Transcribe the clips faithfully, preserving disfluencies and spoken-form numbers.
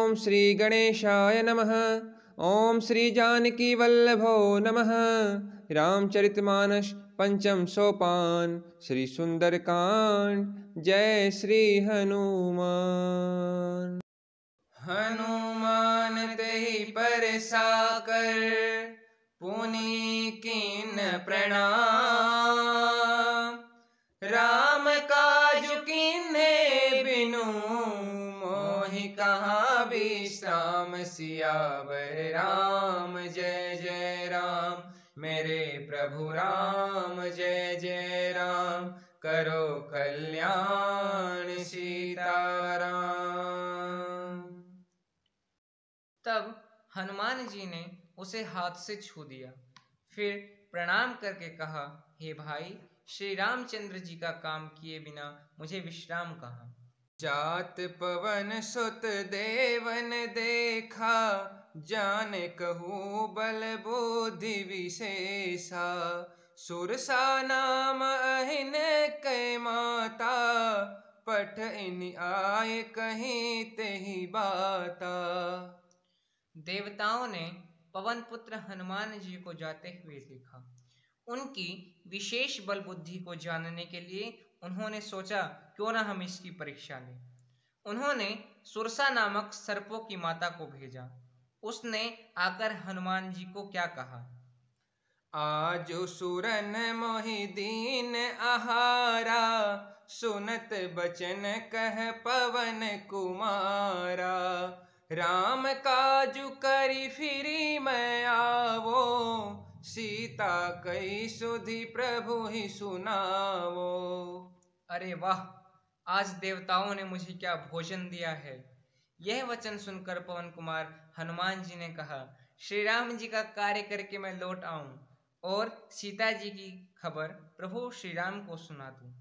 ओम श्री गणेशाय नमः। ओम श्री जानकी वल्लभो नमः। रामचरितमानस पंचम सोपान श्री सुंदरकांड। जय श्री हनुमान। हनुमान तेहि पर साकर पुनि कीन प्रणाम। राम काजु कीन्हे बिनु मोहि कहाँ विश्राम। सियावर राम जय जय राम। मेरे प्रभु राम जय जय राम। करो कल्याण सीताराम। तब हनुमान जी ने उसे हाथ से छू दिया, फिर प्रणाम करके कहा, हे भाई, श्री रामचंद्र जी का काम किए बिना मुझे विश्राम कहाँ। जात पवन सुत देवन देखा। जाने कहूँ बल बुद्धि विशेषा। सुरसा नाम अहिन कै माता। पठ इन आय कहीं तेहि बाता। देवताओं ने पवन पुत्र हनुमान जी को जाते हुए देखा। उनकी विशेष बल बुद्धि को जानने के लिए उन्होंने सोचा, क्यों न हम इसकी परीक्षा लें। उन्होंने सुरसा नामक सर्पों की माता को भेजा। उसने आकर हनुमान जी को क्या कहा, आजो सुरन मोहि दीन आहारा। सुनत बचन कह पवन कुमारा। राम काजु करि फिरी मैं आवो। सीता कई सुधि प्रभु ही सुनावो। अरे वाह, आज देवताओं ने मुझे क्या भोजन दिया है। यह वचन सुनकर पवन कुमार हनुमान जी ने कहा, श्री राम जी का कार्य करके मैं लौट आऊं और सीता जी की खबर प्रभु श्री राम को सुना दूं।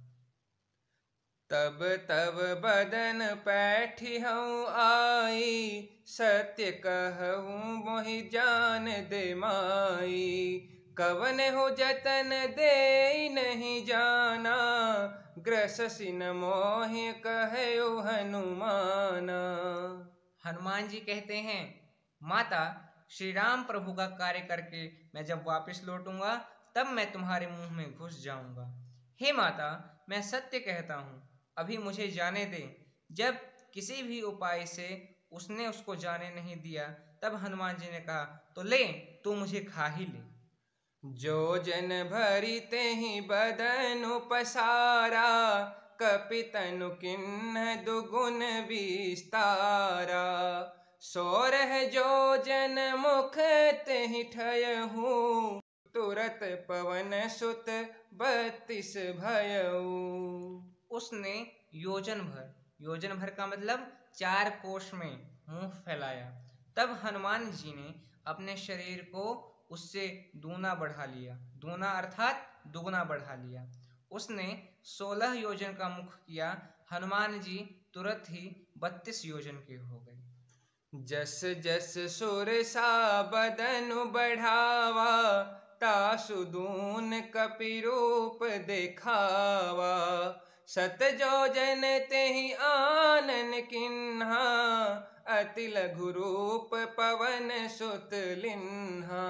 तब तब बदन पैठी हूँ आई। सत्य कहूँ मोहि जान दे माई। कवन हो जतन दे नहीं जाना। ग्रससिन मोहि कहयो हनुमाना। हनुमान जी कहते हैं, माता, श्री राम प्रभु का कार्य करके मैं जब वापस लौटूंगा तब मैं तुम्हारे मुंह में घुस जाऊंगा। हे माता, मैं सत्य कहता हूँ, अभी मुझे जाने दे। जब किसी भी उपाय से उसने उसको जाने नहीं दिया तब हनुमान जी ने कहा, तो ले, तू मुझे खा ही ले। जो जन भरी तेहि बदन पसारा। कपितनु किन्ह दुगुन विस्तारा। सोरह जो जन मुख तेहि ठयहु। तुरत पवन सुत बत्तीस भयऊ। उसने योजन भर, योजन भर का मतलब चार कोस में मुंह फैलाया। तब हनुमान जी ने अपने शरीर को उससे दूना बढ़ा लिया। दूना अर्थात दुगना बढ़ा लिया। उसने सोलह योजन का मुख किया। हनुमान जी तुरंत ही बत्तीस योजन के हो गए। जस जस सुरसा बदन बढ़ावा। तासु दून कपि रूप देखावा। सत जोजन तेहि आनन किन्हा। अति लघु रूप पवन सुत लिन्हा।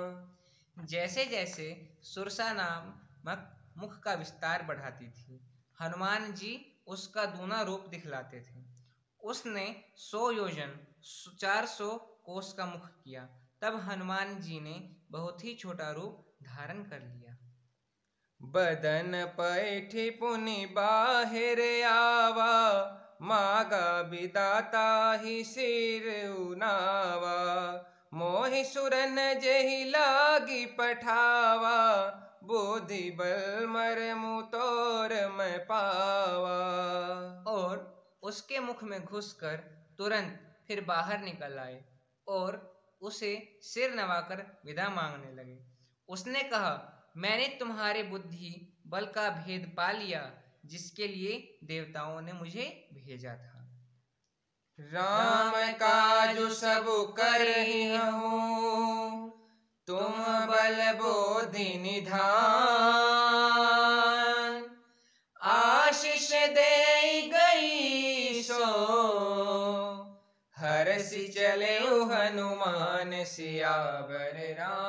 जैसे जैसे सुरसा नामक मुख का विस्तार बढ़ाती थी, हनुमान जी उसका दूना रूप दिखलाते थे। उसने सौ योजन चार सौ कोस का मुख किया। तब हनुमान जी ने बहुत ही छोटा रूप धारण कर लिया। बदन पैठी पुनि बाहिर आवा। मागा विदाता ही सिर उनावा। मोहि सुरन जेहि लागी पठावा। बुद्धि बल मरमु तोर मैं पावा। और उसके मुख में घुसकर तुरंत फिर बाहर निकल आए और उसे सिर नवाकर विदा मांगने लगे। उसने कहा, मैंने तुम्हारे बुद्धि बल का भेद पा लिया, जिसके लिए देवताओं ने मुझे भेजा था। राम काजु सब करहिहूँ। तुम बल बुद्धि निधान। आशीष दे गई सो हर जैसी चले हनुमान सियावर राम।